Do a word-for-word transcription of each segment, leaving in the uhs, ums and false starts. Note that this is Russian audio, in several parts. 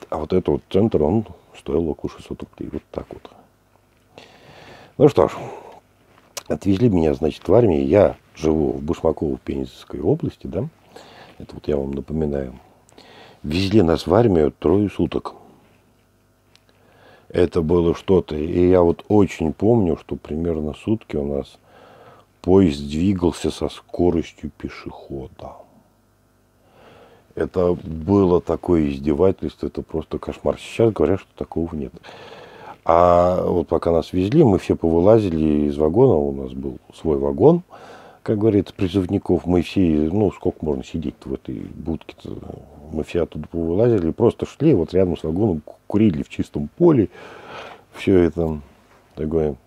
А вот этот вот центр, он стоил около шестисот рублей. Вот так вот. Ну что ж, отвезли меня, значит, в армию. Я живу в Башмаково, Пензенской области, да. Это вот я вам напоминаю. Везли нас в армию трое суток. Это было что-то. И я вот очень помню, что примерно сутки у нас поезд двигался со скоростью пешехода. Это было такое издевательство, это просто кошмар. Сейчас говорят, что такого нет. А вот пока нас везли, мы все повылазили из вагона. У нас был свой вагон, как говорится, призывников. Мы все, ну, сколько можно сидеть в этой будке-то. Мы все оттуда повылазили, просто шли вот рядом с вагоном, курили в чистом поле. Все это такое.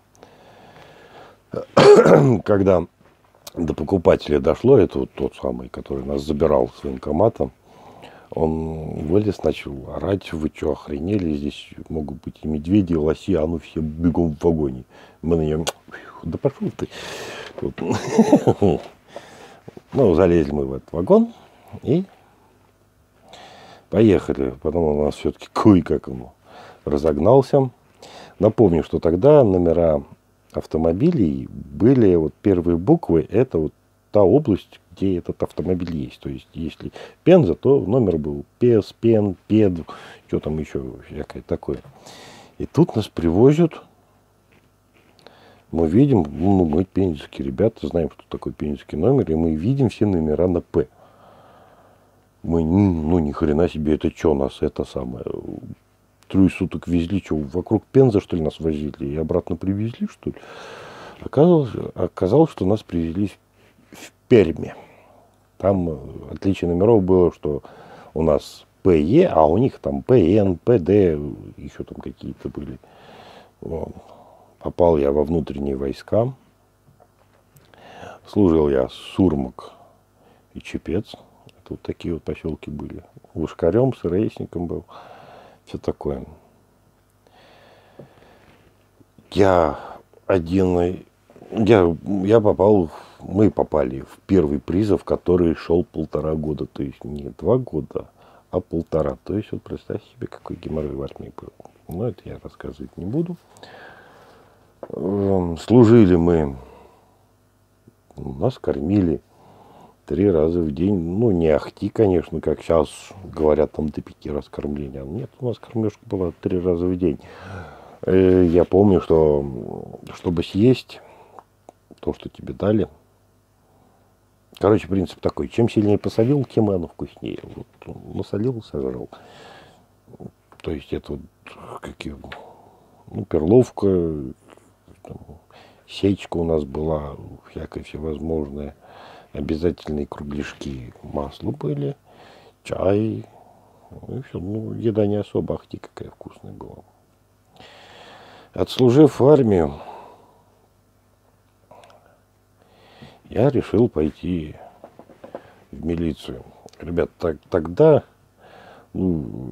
Когда до покупателя дошло, это вот тот самый, который нас забирал с военкомата, он вылез, начал орать: вы что, охренели, здесь могут быть и медведи, и лоси, а ну все бегом в вагоне. Мы на нем: да пошел ты. Вот. Ну, залезли мы в этот вагон и поехали. Потом у нас все-таки кое-как ему разогнался. Напомню, что тогда номера автомобилей были, вот первые буквы, это вот та область, где этот автомобиль есть. То есть, если Пенза, то номер был Пес, Пен, Пед, что там еще всякое такое. И тут нас привозят. Мы видим, ну, мы пензенские ребята, знаем, что такое пензенский номер, и мы видим все номера на П. Мы, ну, ни хрена себе, это что нас, это самое, трое суток везли, что, вокруг Пенза, что ли, нас возили, и обратно привезли, что ли? Оказалось, оказалось, что нас привезли в Перми. Там отличие номеров было, что у нас ПЕ, а у них там ПН, ПД, еще там какие-то были. Вот. Попал я во внутренние войска. Служил я Сурмак и Чепец. Это вот такие вот поселки были. Лошкарем, сырейсником был. Все такое. Я один... Я, я попал... Мы попали в первый призыв, который шел полтора года. То есть не два года, а полтора. То есть вот представьте себе, какой геморрой в армии был. Но это я рассказывать не буду. Служили мы, нас кормили три раза в день. Ну, не ахти, конечно, как сейчас говорят, там до пяти раз кормления. Нет, у нас кормежка была три раза в день. Я помню, что чтобы съесть то, что тебе дали. Короче, принцип такой: чем сильнее посолил, тем оно вкуснее. Вот, насолил, сожрал. То есть это вот какие, ну, перловка, там, сечка у нас была, всякое всевозможное, обязательные кругляшки, масло были, чай, ну, и все. Ну, еда не особо ахти какая вкусная была. Отслужив в армию, я решил пойти в милицию. Ребят, так, тогда, ну,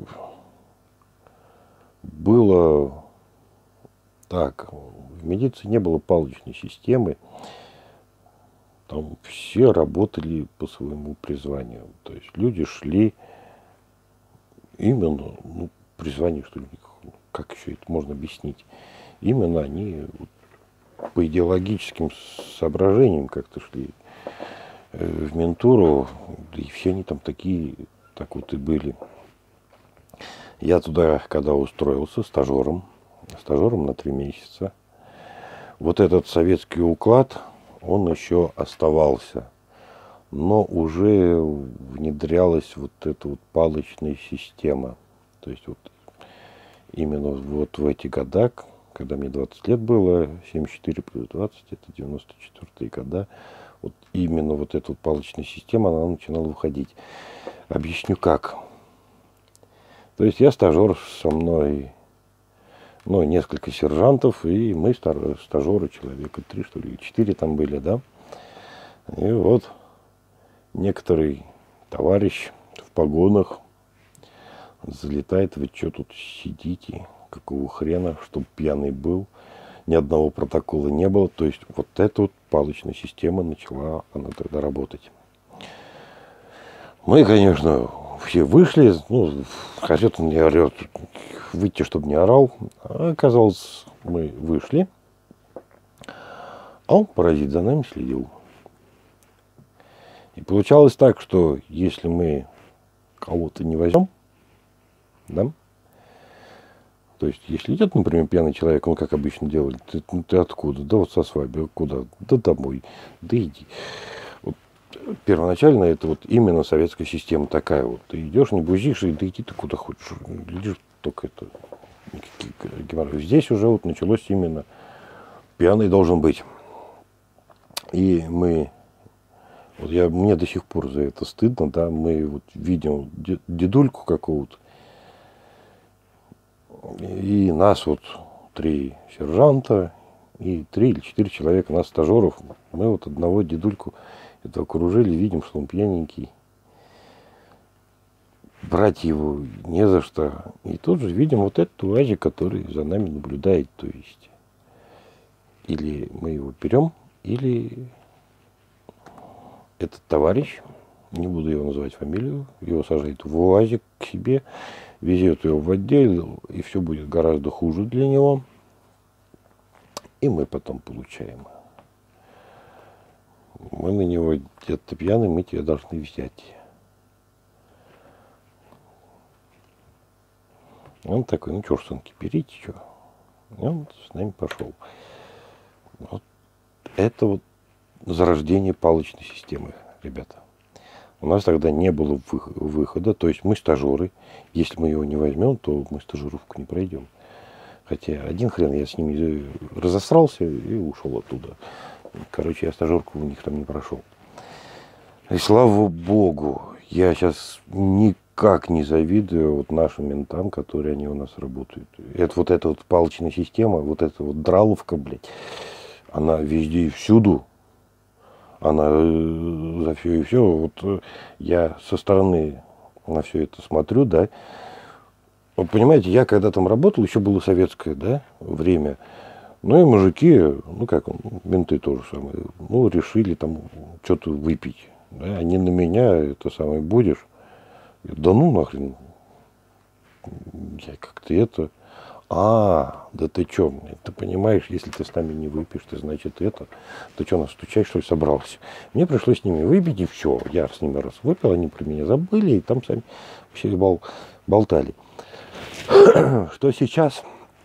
было так, в милиции не было палочной системы, там все работали по своему призванию. То есть люди шли именно, ну, призвание, что ли, как еще это можно объяснить, именно они вот, по идеологическим соображениям как-то шли в ментуру, и все они там такие, так вот и были. Я туда, когда устроился стажером, стажером на три месяца, вот этот советский уклад, он еще оставался, но уже внедрялась вот эта вот палочная система. То есть вот именно вот в эти года, когда мне двадцать лет было, семьдесят четыре плюс двадцать, это девяносто четвёртые года, вот именно вот эта вот палочная система, она начинала выходить. Объясню как. То есть я стажер, со мной, ну, несколько сержантов, и мы стажеры, человека три, что ли, четыре там были, да. И вот некоторый товарищ в погонах залетает: вы что тут сидите, какого хрена, чтоб пьяный был, ни одного протокола не было. То есть вот эта вот палочная система начала, она тогда работать. Мы, конечно, все вышли, ну, хотят он не орет, выйти, чтобы не орал. А оказалось, мы вышли, а он, паразит, за нами следил. И получалось так, что если мы кого-то не возьмем, да, то есть, если идет, например, пьяный человек, он как обычно делает, ты, ну, ты откуда? Да вот со свадьбы, куда? Да домой, да иди. Вот, первоначально это вот именно советская система такая вот. Ты идешь, не бузишь, и да иди ты куда хочешь. Глядишь, только это, никаких геморроев. Здесь уже вот началось именно пьяный должен быть. И мы, вот я, мне до сих пор за это стыдно, да, мы вот видим дедульку какого-то, и нас вот три сержанта и три или четыре человека, нас стажеров. Мы вот одного дедульку это окружили, видим, что он пьяненький. Брать его не за что. И тут же видим вот этот УАЗик, который за нами наблюдает. То есть или мы его берем, или этот товарищ, не буду его называть фамилию, его сажает в УАЗик к себе, везет его в отдел, и все будет гораздо хуже для него. И мы потом получаем. Мы на него где-то пьяный, мы тебя должны взять. Он такой, ну что ж, сынки, берите, что. И он с нами пошел. Вот это вот зарождение палочной системы, ребята. У нас тогда не было выхода, то есть мы стажеры. Если мы его не возьмем, то мы стажировку не пройдем. Хотя один хрен я с ними разосрался и ушел оттуда. Короче, я стажерку у них там не прошел. И слава богу, я сейчас никак не завидую вот нашим ментам, которые они у нас работают. Это вот эта вот палочная система, вот эта вот драловка, блядь, она везде и всюду. Она за все и все. Вот я со стороны на все это смотрю, да. Вот понимаете, я когда там работал, еще было советское, да, время. Ну и мужики, ну как, менты тоже самое, ну решили там что-то выпить. Да, они на меня это самое будешь. Да ну нахрен. Я как-то это. А, да ты чё, ты понимаешь, если ты с нами не выпьешь, ты значит это. Ты что, нас стучать, что ли, собрался? Мне пришлось с ними выпить, и все. Я с ними раз выпил, они про меня забыли, и там сами все бол, болтали. Что сейчас,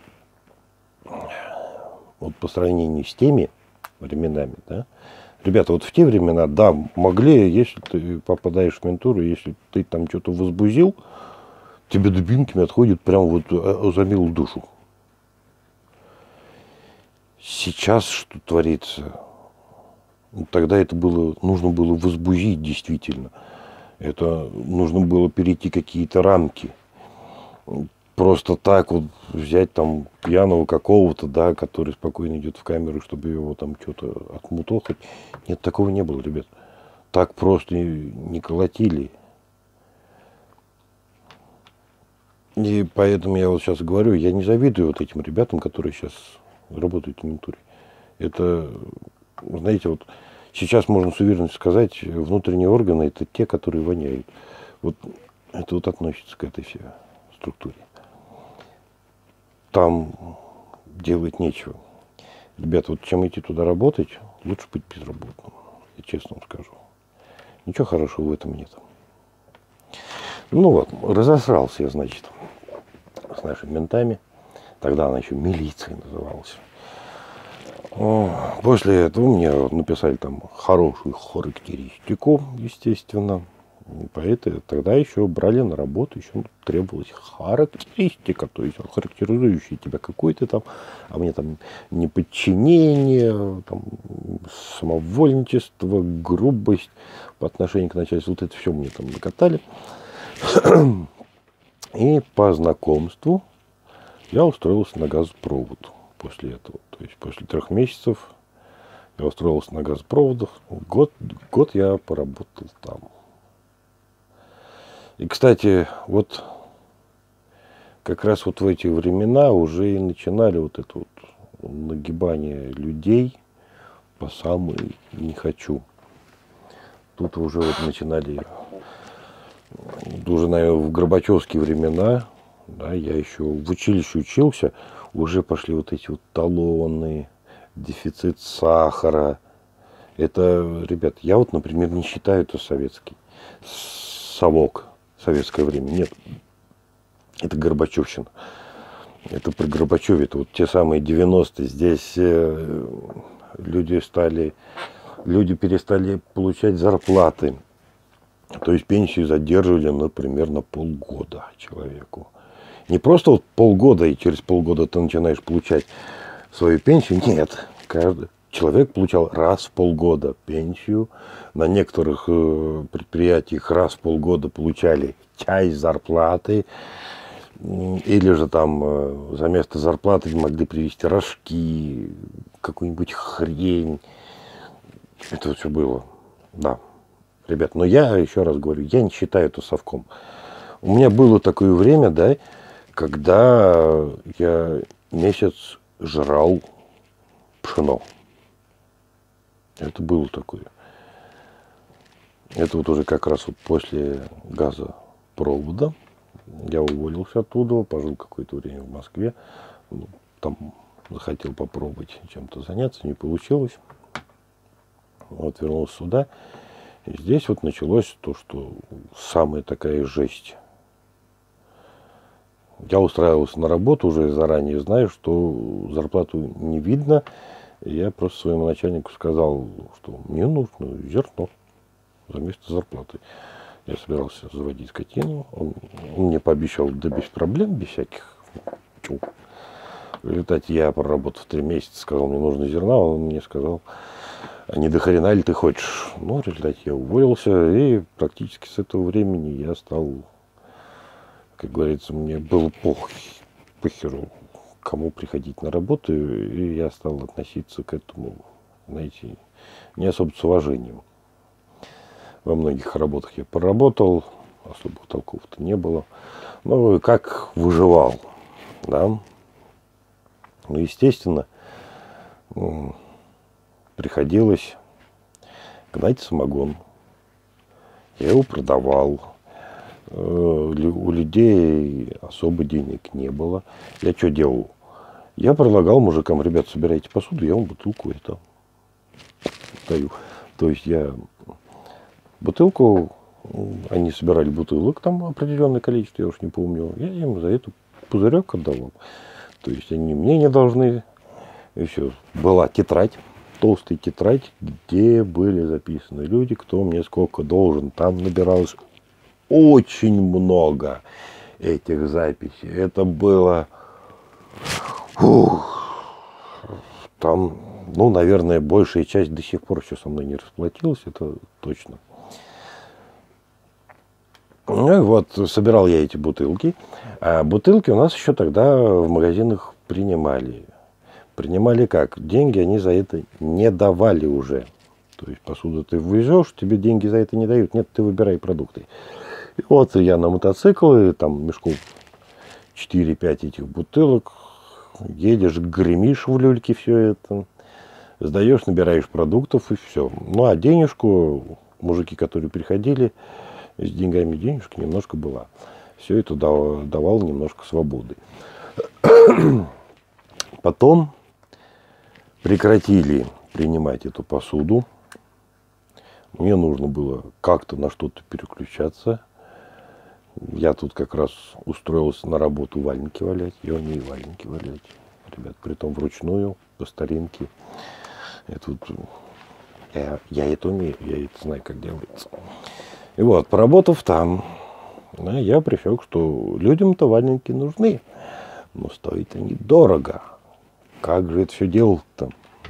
вот по сравнению с теми временами, да, ребята, вот в те времена, да, могли, если ты попадаешь в ментуру, если ты там что-то возбузил, тебе дубинками отходит прям вот за милую душу. Сейчас что творится? Тогда это было, нужно было возбудить действительно. Это нужно было перейти какие-то рамки. Просто так вот взять там пьяного какого-то, да, который спокойно идет в камеру, чтобы его там что-то отмутохать. Нет, такого не было, ребят. Так просто не колотили. И поэтому я вот сейчас говорю, я не завидую вот этим ребятам, которые сейчас работают в ментуре. Это, знаете, вот сейчас можно с уверенностью сказать, внутренние органы это те, которые воняют. Вот это вот относится к этой всей структуре. Там делать нечего. Ребята, вот чем идти туда работать, лучше быть безработным. Я честно вам скажу. Ничего хорошего в этом нет. Ну вот, разосрался я, значит, с нашими ментами. Тогда она еще милицией называлась. После этого мне написали там хорошую характеристику, естественно. Поэтому тогда еще брали на работу, еще требовалась характеристика, то есть характеризующая тебя какой-то там, а мне там неподчинение, там, самовольничество, грубость по отношению к начальству. Вот это все мне там накатали. И по знакомству я устроился на газопровод после этого. То есть после трех месяцев я устроился на газопроводах. Год, год я поработал там. И, кстати, вот как раз вот в эти времена уже и начинали вот это вот нагибание людей по самой не хочу. Тут уже вот начинали уже, наверное, в горбачевские времена, да, я еще в училище учился, уже пошли вот эти вот талоны, дефицит сахара. Это, ребят, я вот, например, не считаю это советский совок, советское время. Нет, это Горбачевщина. Это при Горбачеве, это вот те самые девяностые. Здесь э, люди стали, люди перестали получать зарплаты. То есть пенсию задерживали, например, на полгода человеку. Не просто вот полгода, и через полгода ты начинаешь получать свою пенсию. Нет, каждый человек получал раз в полгода пенсию. На некоторых э, предприятиях раз в полгода получали часть зарплаты. Или же там э, за место зарплаты могли привезти рожки, какую-нибудь хрень. Это вот все было, да. Ребят, но я еще раз говорю, я не считаю это совком. У меня было такое время, да, когда я месяц жрал пшено. Это было такое. Это вот уже как раз вот после газопровода. Я уволился оттуда, пожил какое-то время в Москве. Там захотел попробовать чем-то заняться, не получилось. Вот вернулся сюда. И здесь вот началось то, что самая такая жесть. Я устраивался на работу, уже заранее знаю, что зарплату не видно. И я просто своему начальнику сказал, что мне нужно зерно за место зарплаты. Я собирался заводить скотину. Он, он мне пообещал, да без проблем, без всяких. Чу. В результате я, проработав три месяца, сказал, мне нужно зерна. Он мне сказал, а не до хрена ли ты хочешь? Ну, в результате я уволился. И практически с этого времени я стал, как говорится, мне было пох, похеру, кому приходить на работу. И я стал относиться к этому, знаете, не особо с уважением. Во многих работах я поработал, особых толков-то не было. Ну, как выживал, да. Ну, естественно, приходилось гнать самогон. Я его продавал. У людей особо денег не было. Я что делал? Я предлагал мужикам, ребят, собирайте посуду, я вам бутылку это даю. То есть я бутылку, они собирали бутылок, там определенное количество, я уж не помню, я им за это пузырек отдавал. То есть они мне не должны. И все. Была тетрадь, толстая тетрадь, где были записаны люди, кто мне сколько должен. Там набиралось очень много этих записей. Это было... Фух, там, ну, наверное, большая часть до сих пор еще со мной не расплатилась, это точно. Ну и вот, собирал я эти бутылки. А бутылки у нас еще тогда в магазинах принимали. Принимали как? Деньги они за это не давали уже. То есть посуду ты ввезешь, тебе деньги за это не дают. Нет, ты выбирай продукты. И вот я на мотоцикл, и там мешков четыре-пять этих бутылок. Едешь, гремишь в люльке все это. Сдаешь, набираешь продуктов и все. Ну а денежку, мужики, которые приходили, с деньгами денежка немножко была. Все это давало немножко свободы. Потом прекратили принимать эту посуду. Мне нужно было как-то на что-то переключаться. Я тут как раз устроился на работу валенки валять. Я умею валенки валять. Ребят, притом вручную, по старинке. Я, тут, я, я это умею, я это знаю, как делается. И вот, поработав там, я присек, что людям-то валенки нужны. Но стоят они дорого. Как же это все делать-то?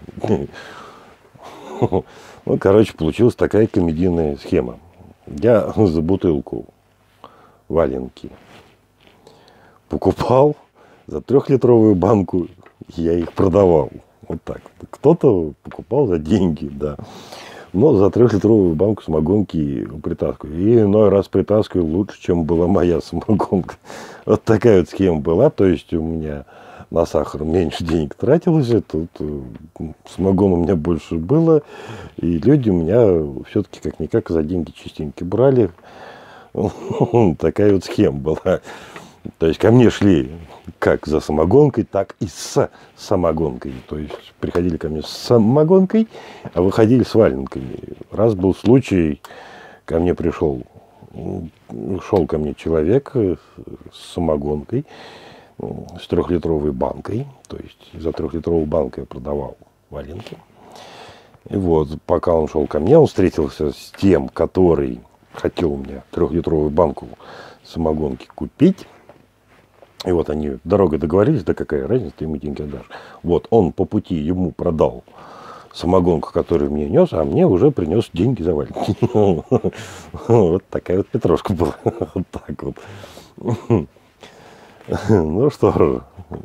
Ну, короче, получилась такая комедийная схема. Я за бутылку валенки покупал, за трехлитровую банку я их продавал. Вот так. Кто-то покупал за деньги, да. Но за трехлитровую банку самогонки притаскиваю. И иной раз притаскиваю лучше, чем была моя самогонка. Вот такая вот схема была. То есть у меня на сахар меньше денег тратилось. Тут самогон у меня больше было. И люди у меня все-таки как-никак за деньги частенько брали. Такая вот схема была. То есть ко мне шли как за самогонкой, так и с самогонкой. То есть приходили ко мне с самогонкой, а выходили с валенками. Раз был случай, ко мне пришел, шел ко мне человек с самогонкой, с трехлитровой банкой. То есть за трехлитровую банку я продавал валенки. И вот, пока он шел ко мне, он встретился с тем, который хотел у меня трехлитровую банку самогонки купить. И вот они дорогой договорились, да какая разница, ты ему деньги отдашь. Вот он по пути ему продал самогонку, которую мне нес, а мне уже принес деньги за валенки. Вот такая вот петрушка была. Вот так вот. Ну что же.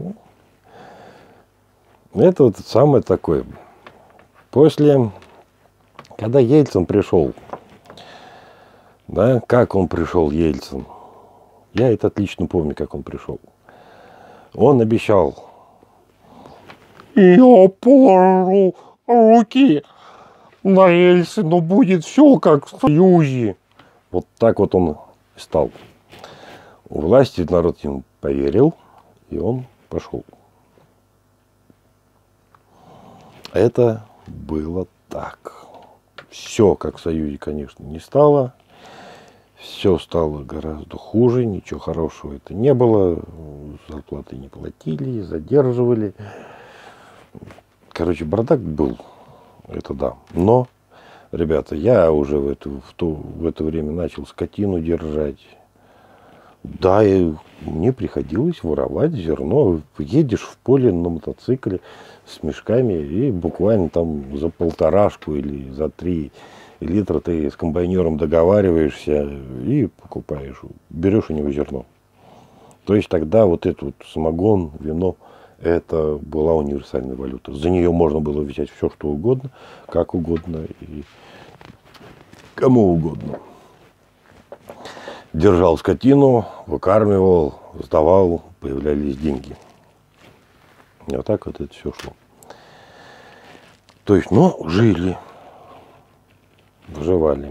Это вот самое такое. После, когда Ельцин пришел, да, как он пришел, Ельцин, я это отлично помню, как он пришел. Он обещал: я положу руки на Ельцину, будет все как в Союзе. Вот так вот он стал. У власти народ ему поверил, и он пошел. Это было так. Все как в Союзе, конечно, не стало. Все стало гораздо хуже, ничего хорошего это не было. Зарплаты не платили, задерживали. Короче, бардак был, это да. Но, ребята, я уже в, эту, в, ту, в это время начал скотину держать. Да, и мне приходилось воровать зерно. Едешь в поле на мотоцикле с мешками, и буквально там за полторашку или за три литра ты с комбайнером договариваешься и покупаешь, берешь у него зерно. То есть тогда вот этот вот самогон, вино, это была универсальная валюта. За нее можно было взять все, что угодно, как угодно и кому угодно. Держал скотину, выкармливал, сдавал, появлялись деньги. И вот так вот это все шло. То есть, ну, жили, выживали.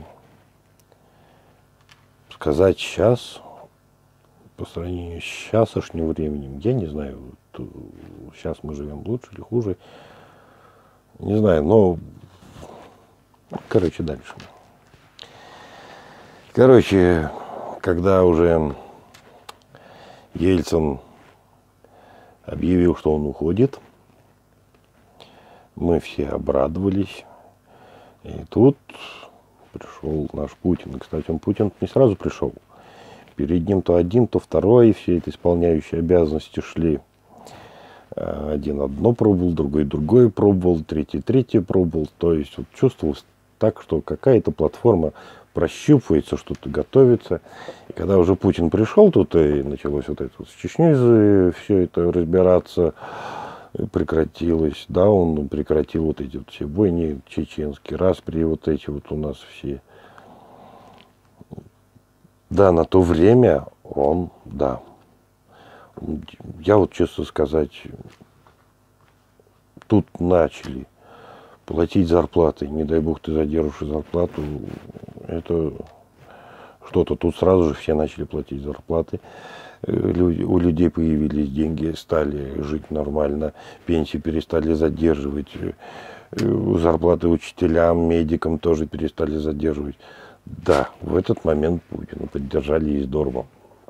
Сказать сейчас, по сравнению с сейчасшним временем, я не знаю, сейчас мы живем лучше или хуже. Не знаю, но, короче, дальше. Короче, когда уже Ельцин объявил, что он уходит, мы все обрадовались. И тут пришел наш Путин. Кстати, он Путин не сразу пришел. Перед ним то один, то второй, все эти исполняющие обязанности шли. Один одно пробовал, другой другое пробовал, третий третье пробовал. То есть вот чувствовалось так, что какая-то платформа прощупывается, что-то готовится. И когда уже Путин пришел, тут и началось вот это вот с Чечней, все это разбираться, прекратилось. Да, он прекратил вот эти вот все войны чеченские, распри вот эти вот у нас все. Да, на то время он, да. Я вот, честно сказать, тут начали платить зарплаты. Не дай бог ты задержишь зарплату. Это что-то. Тут сразу же все начали платить зарплаты. Люди, у людей появились деньги, стали жить нормально. Пенсии перестали задерживать. Зарплаты учителям, медикам тоже перестали задерживать. Да, в этот момент Путина поддержали и здорово.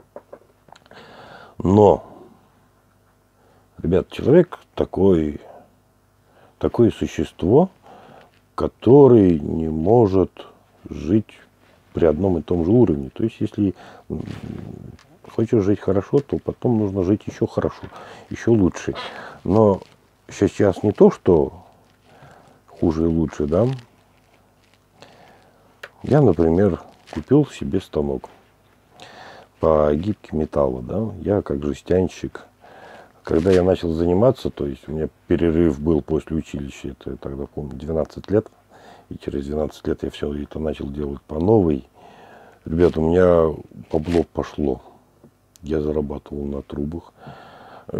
Но, ребят, человек такой, такое существо, который не может жить при одном и том же уровне. То есть, если хочешь жить хорошо, то потом нужно жить еще хорошо, еще лучше. Но сейчас не то, что хуже и лучше, да. Я, например, купил себе станок по гибке металла, да. Я как жестянщик. Когда я начал заниматься, то есть у меня перерыв был после училища, это я тогда помню, двенадцать лет. И через двенадцать лет я все это начал делать по новой. Ребята, у меня бабло пошло. Я зарабатывал на трубах.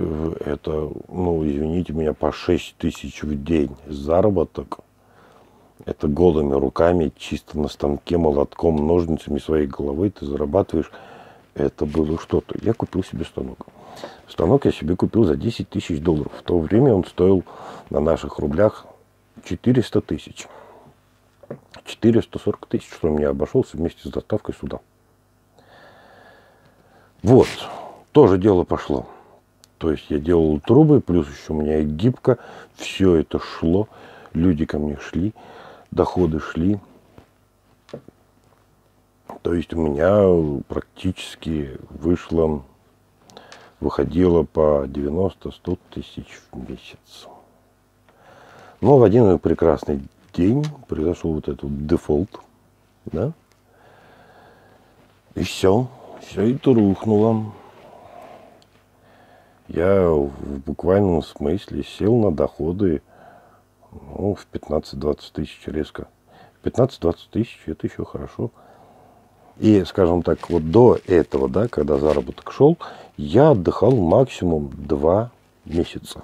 Это, ну, извините меня, по шесть тысяч в день заработок. Это голыми руками, чисто на станке, молотком, ножницами своей головой ты зарабатываешь. Это было что-то. Я купил себе станок. Станок я себе купил за десять тысяч долларов. В то время он стоил на наших рублях четыреста тысяч. четыреста сорок тысяч, что мне обошелся вместе с доставкой сюда. Вот, тоже дело пошло. То есть я делал трубы, плюс еще у меня и гибко. Все это шло. Люди ко мне шли, доходы шли. То есть у меня практически вышло, выходило по девяносто-сто тысяч в месяц. Но в один прекрасный день произошел вот этот вот дефолт, да, и все, все это рухнуло. Я в буквальном смысле сел на доходы, ну, в пятнадцать-двадцать тысяч резко. пятнадцать-двадцать тысяч это еще хорошо. И, скажем так, вот до этого, да, когда заработок шел, я отдыхал максимум два месяца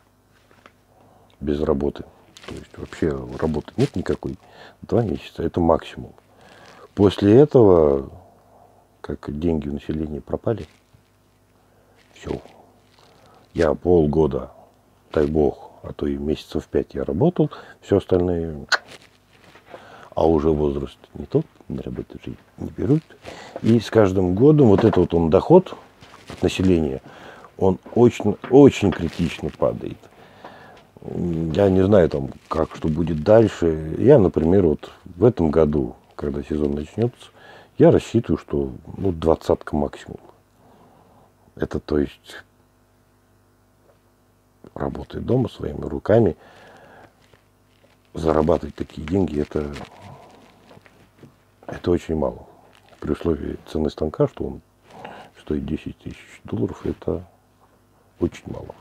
без работы. То есть вообще работы нет никакой. Два месяца это максимум. После этого, как деньги у населения пропали, все. Я полгода, дай бог, а то и месяцев пять я работал, все остальное, а уже возраст не тот, на работу жить не берут. И с каждым годом вот этот вот он доход от населения, он очень, очень критично падает. Я не знаю, там, как что будет дальше. Я, например, вот в этом году, когда сезон начнется, я рассчитываю, что ну, двадцатка максимум. Это то есть работать дома своими руками, зарабатывать такие деньги, это, это очень мало. При условии цены станка, что он стоит десять тысяч долларов, это очень мало.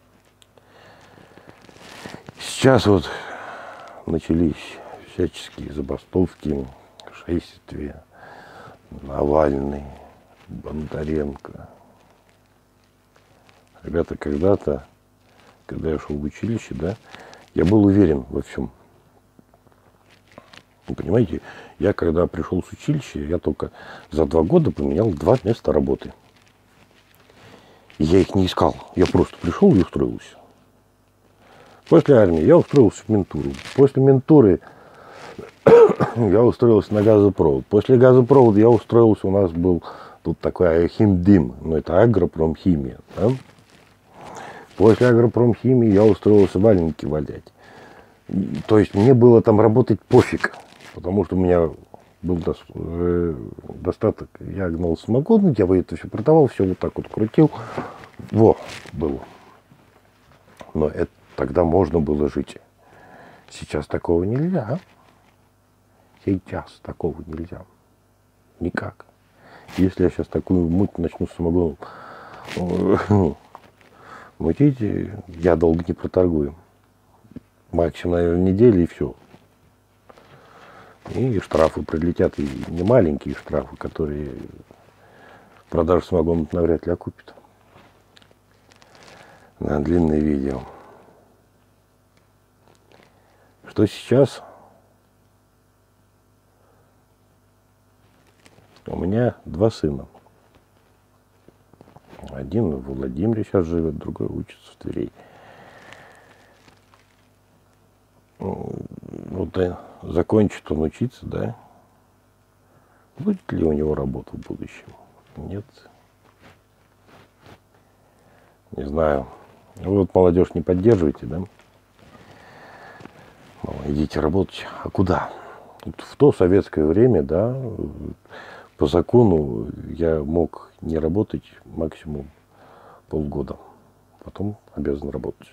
Сейчас вот начались всяческие забастовки, шествия, Навальный, Бондаренко. Ребята, когда-то, когда я шел в училище, да, я был уверен во всем. Вы понимаете, я когда пришел с училища, я только за два года поменял два места работы. И я их не искал. Я просто пришел и устроился. После армии я устроился в ментуру. После ментуры я устроился на газопровод. После газопровода я устроился, у нас был тут такой химдим, ну это агропромхимия. Да? После агропромхимии я устроился валенки валять. То есть мне было там работать пофиг, потому что у меня был до, э, достаток. Я гнал самогон, я это все продавал, все вот так вот крутил. Во, было. Но это тогда можно было жить. Сейчас такого нельзя. Сейчас такого нельзя. Никак. Если я сейчас такую муть начну с самогоном мутить, я долго не проторгую. Максимум, наверное, недели и все. И штрафы прилетят, и не маленькие штрафы, которые продажу самогона навряд ли окупят. На длинное видео. Что сейчас? У меня два сына. Один в Владимире сейчас живет, другой учится в Твери. Вот закончит он учиться, да? Будет ли у него работа в будущем? Нет. Не знаю. Вы вот молодежь не поддерживаете, да? Мол, идите работать. А куда? Вот в то советское время, да, по закону я мог не работать максимум полгода. Потом обязан работать.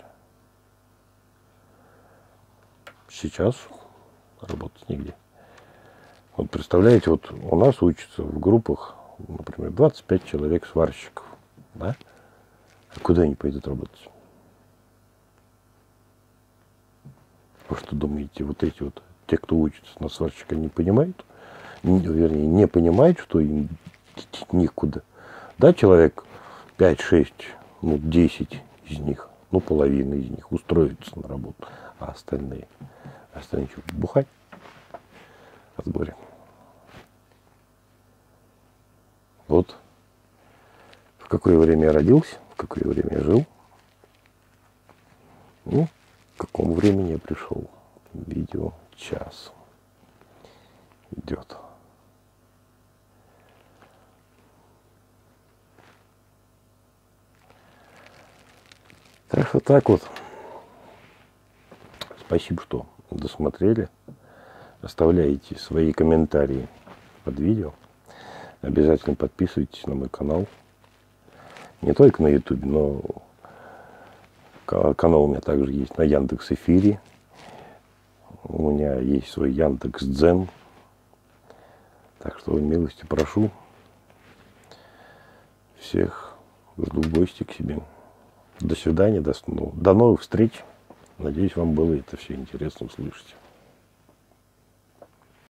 Сейчас работать нигде. Вот представляете, вот у нас учатся в группах, например, двадцать пять человек сварщиков. Да? А куда они пойдут работать? Вы что думаете, вот эти вот, те, кто учится на сварщика, не понимают? Не, вернее, не понимают, что им никуда. Да, человек пять-шесть, ну, десять из них, ну, половина из них устроится на работу, а остальные Останется бухать от горя. Вот в какое время я родился, в какое время я жил, ну, к какому времени я пришел. Видео час идет. Так что так вот. Спасибо, что досмотрели. Оставляйте свои комментарии под видео. Обязательно подписывайтесь на мой канал. Не только на ютубе, но канал у меня также есть на Яндекс.Эфире. У меня есть свой Яндекс.Дзен. Так что, милости прошу. Всех жду в гости к себе. До свидания, до, ну, до новых встреч. Надеюсь, вам было это все интересно услышать.